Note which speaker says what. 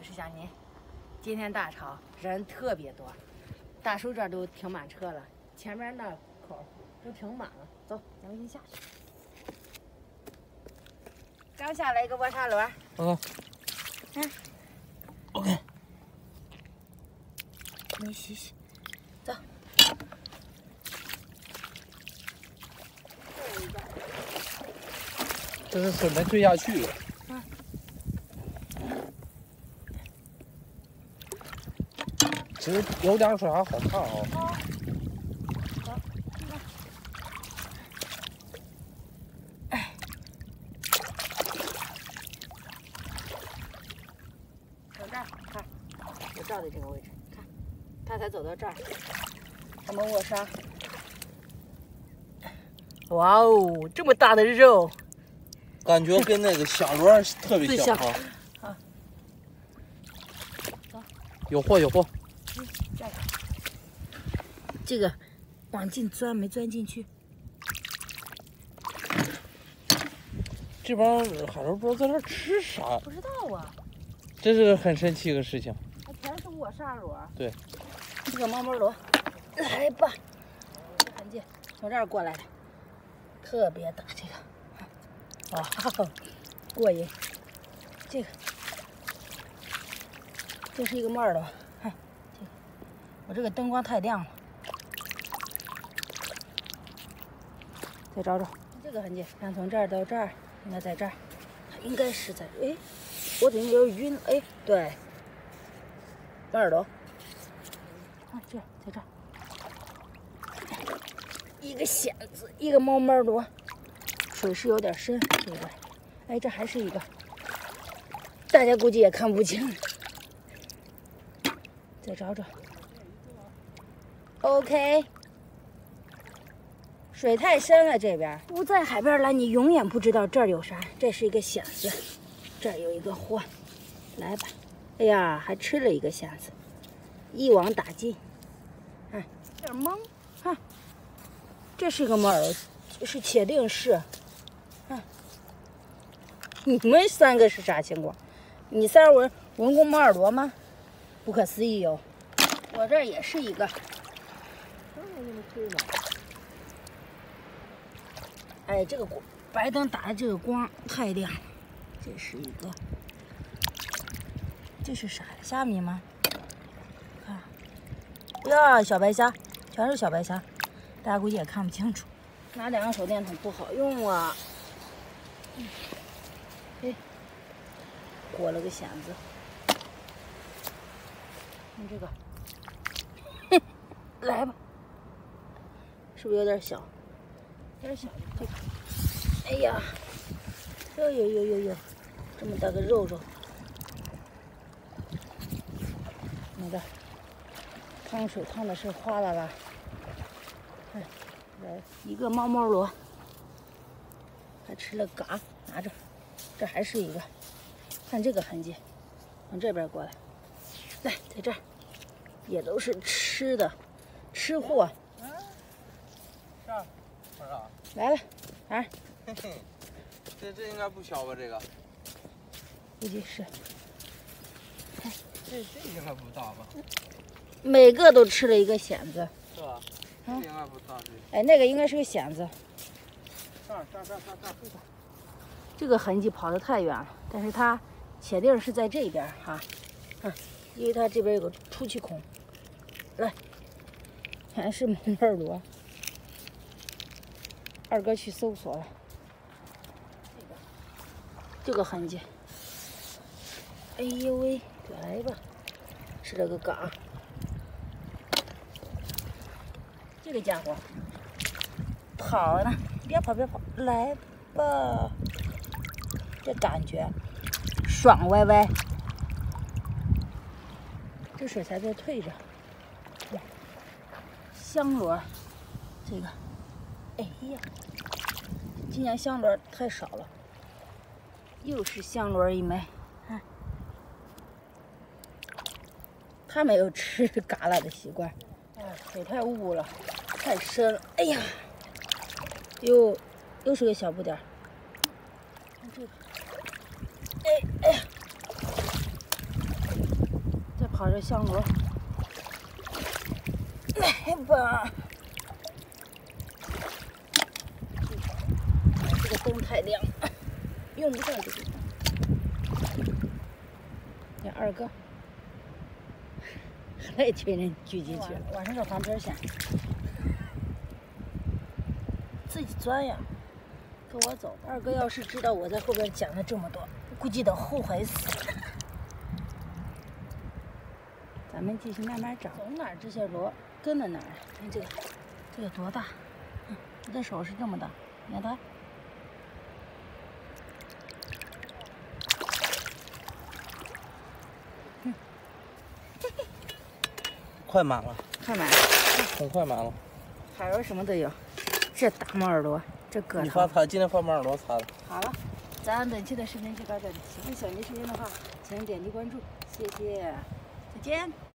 Speaker 1: 是小宁，今天大潮人特别多，大叔这儿都停满车了，前面那口都停满了。走，咱们先下去。刚下来一个卧沙轮。
Speaker 2: OK。
Speaker 1: 你洗洗，走。
Speaker 2: 这是水没退下去。其实有点水还好看啊。
Speaker 1: 走这儿，看，我照的这个位置，看，他才走到这儿，他们卧沙。哇哦，这么大的肉，
Speaker 2: 感觉跟那个虾螺特别像啊。
Speaker 1: 好，走，
Speaker 2: 有货有货。
Speaker 1: 这个，这个往进钻没钻进去？
Speaker 2: 这帮海螺不知道在这吃啥，
Speaker 1: 不知道啊。
Speaker 2: 这是个很神奇的事情。
Speaker 1: 它全是卧沙螺。对，
Speaker 2: 这
Speaker 1: 个毛毛螺，来吧，看见从这儿过来的，特别大这个，哇，过瘾。这是一个木耳朵，看这个，我这个灯光太亮了，再找找这个痕迹，看从这儿到这儿，应该在这儿，它应该是在，哎，我怎么有点晕？哎，对，木耳朵，啊，这在这儿，一个蚬子，一个猫猫螺，水是有点深，这边，哎，这还是一个，大家估计也看不清。再找找 ，OK。水太深了，这边不在海边来，你永远不知道这儿有啥。这是一个蚬子，这儿有一个货，来吧。哎呀，还吃了一个蚬子，一网打尽。哎，有点懵，看，这是个木耳，是铁定是。看，你们三个是啥情况？你仨文工毛耳朵吗？不可思议哟！我这儿也是一个。哎，这个白灯打的这个光太亮了。这是一个，这是啥呀？虾米吗？看，呀，小白虾，全是小白虾，大家估计也看不清楚。拿2个手电筒不好用啊。哎，裹了个蚬子。看这个，来吧，是不是有点小？有点小，这个，哎呀，哟，这么大个肉，那个汤水烫的是哗啦啦。哎，来一个猫猫螺，还吃了嘎，拿着，这还是一个，看这个痕迹，从这边过来。来，在这儿，也都是吃的，吃货。
Speaker 2: 啥？
Speaker 1: 来了，啊，
Speaker 2: 嘿嘿，这应该不小吧？这个，
Speaker 1: 估计是。
Speaker 2: 这应该不大吧？
Speaker 1: 每个都吃了一个蚬子，
Speaker 2: 是吧？这应该不大。
Speaker 1: 哎，那个应该是个蚬子。
Speaker 2: 这儿。
Speaker 1: 这个痕迹跑得太远了，但是它铁定是在这边哈，因为它这边有个出气孔。来，全是毛毛螺。二哥去搜索了，这个痕迹。哎呦喂，来吧，吃了个嘎。这个家伙跑呢，别跑，来吧，这感觉爽歪歪。这水才在退着。香螺，这个，哎呀，今年香螺太少了，又是香螺一枚，看，它没有吃嘎啦的习惯，水太雾了，太深了，哎呀，又是个小不点儿，看这个，哎呀， 跑着香螺，来吧！这个灯太亮，用不上这个灯。这2个，来一群人聚进去了。往上这旁边先，自己钻呀！跟我走。2哥要是知道我在后边讲了这么多，估计得后悔死。咱们继续慢慢找，走哪儿这些螺跟到哪儿。看这个，这有多大？我的手是这么大，你看它。
Speaker 2: 快满了，
Speaker 1: 快满了，
Speaker 2: 很快满了。
Speaker 1: 海螺什么都有，这大毛耳朵，这个头。
Speaker 2: 你发擦，今天发毛耳朵擦的。
Speaker 1: 好了，咱本期的视频就到这里。喜欢小妮视频的话，请点击关注，谢谢，再见。